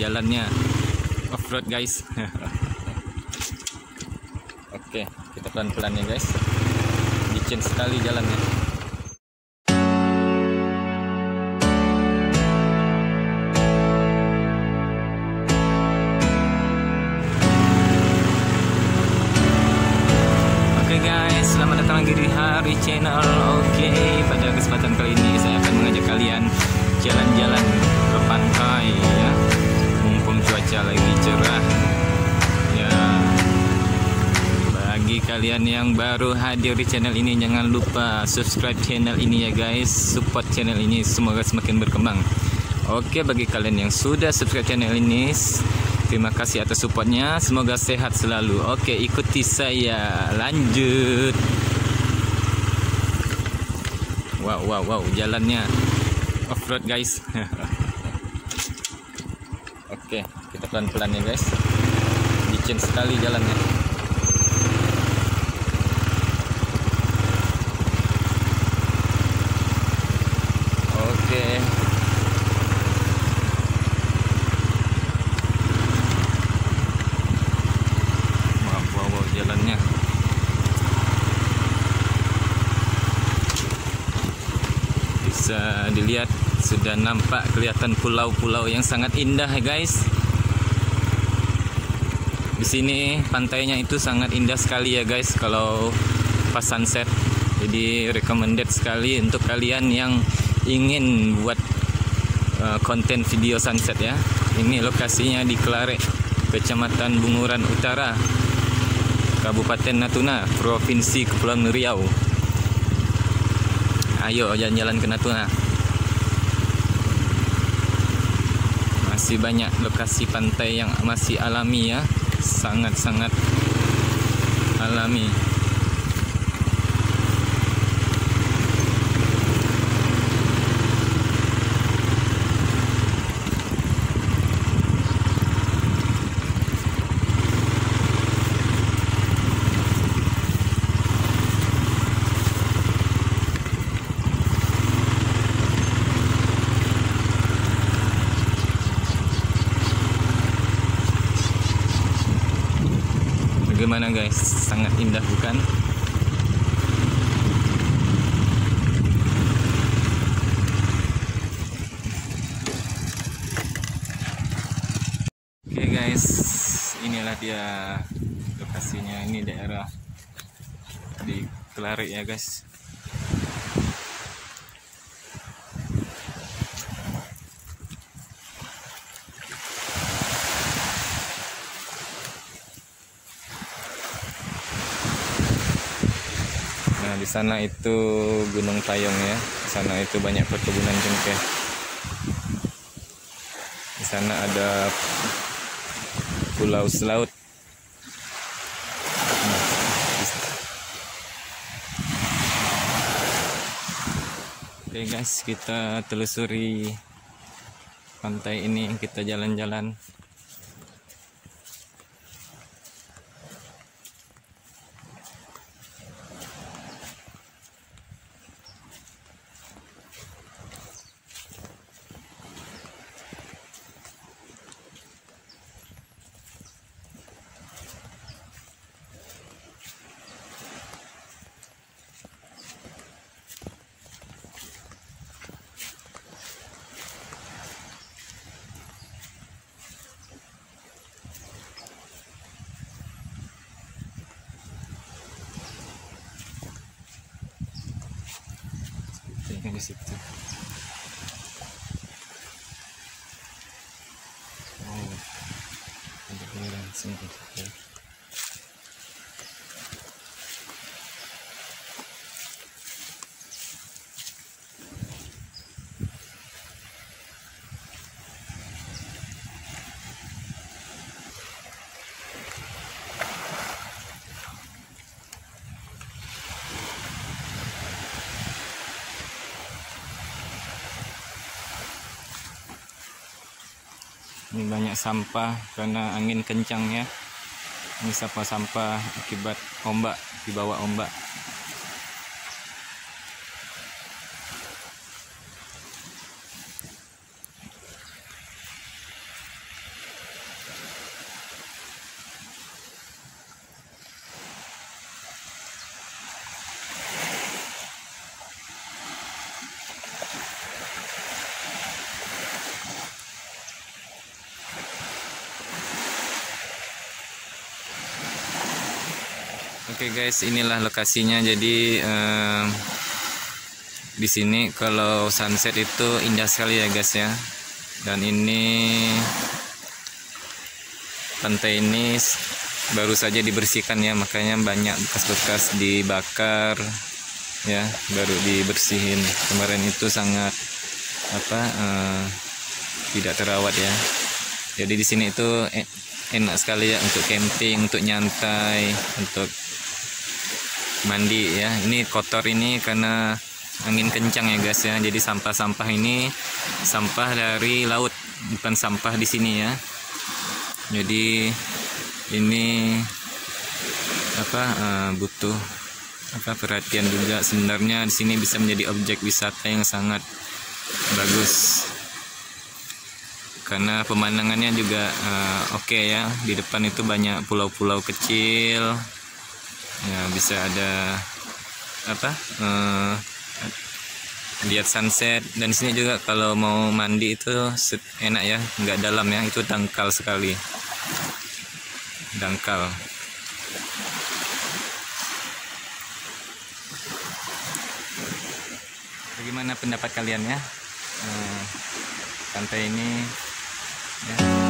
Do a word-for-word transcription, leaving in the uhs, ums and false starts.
jalannya off-road guys. Oke, kita pelan-pelan ya guys. Licin sekali jalannya. Oke guys, selamat datang lagi di Hari Channel. Oke, pada kesempatan kali ini saya akan mengajak kalian jalan-jalan ke pantai ya. Mumpung cuaca lagi cerah ya. Bagi kalian yang baru hadir di channel ini, jangan lupa subscribe channel ini ya guys. Support channel ini, semoga semakin berkembang. Oke, bagi kalian yang sudah subscribe channel ini, terima kasih atas supportnya. Semoga sehat selalu. Oke, ikuti saya. Lanjut. Wow, wow, wow. Jalannya off-road guys. Oke, kita pelan-pelan ya guys. Licin sekali jalannya. Oke. Wow, wow, wow, jalannya. Bisa dilihat, sudah nampak kelihatan pulau-pulau yang sangat indah ya guys. Di sini pantainya itu sangat indah sekali ya guys kalau pas sunset. Jadi recommended sekali untuk kalian yang ingin buat uh, konten video sunset ya. Ini lokasinya di Kelare, Kecamatan Bunguran Utara, Kabupaten Natuna, Provinsi Kepulauan Riau. Ayo jalan-jalan ke Natuna. Masih banyak lokasi pantai yang masih alami ya, sangat-sangat alami. Bagaimana guys, sangat indah bukan? Oke guys, inilah dia lokasinya. Ini daerah di Kelare ya guys. Nah, di sana itu Gunung Tayong ya. Di sana itu banyak perkebunan cengkeh. Di sana ada pulau selaut. Nah, oke guys, kita telusuri pantai ini, kita jalan-jalan. Di situ. Oh, ada langsung ke situ. Ini banyak sampah karena angin kencang ya. Ini sampah-sampah akibat ombak, dibawa ombak. Oke guys, inilah lokasinya. Jadi eh, di sini kalau sunset itu indah sekali ya guys ya. Dan ini pantai ini baru saja dibersihkan ya, makanya banyak bekas-bekas dibakar ya, baru dibersihin. Kemarin itu sangat apa eh, tidak terawat ya. Jadi di sini itu enak sekali ya untuk camping, untuk nyantai, untuk mandi ya. Ini kotor ini karena angin kencang ya guys ya. Jadi sampah-sampah ini sampah dari laut, bukan sampah di sini ya. Jadi ini apa uh, butuh apa perhatian juga. Sebenarnya di sini bisa menjadi objek wisata yang sangat bagus karena pemandangannya juga uh, oke okay ya. Di depan itu banyak pulau-pulau kecil ya, bisa ada apa uh, lihat sunset. Dan di sini juga kalau mau mandi itu enak ya, nggak dalam ya, itu dangkal sekali, dangkal. Bagaimana pendapat kalian ya uh, pantai ini ya?